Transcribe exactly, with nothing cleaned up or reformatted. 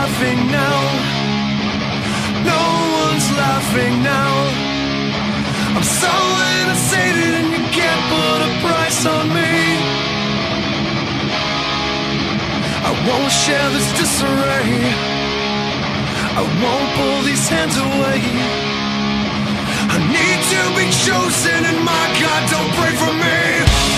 laughing now. No one's laughing now. I'm so innocent and you can't put a price on me. I won't share this disarray. I won't pull these hands away. I need to be chosen and my God, don't pray for me.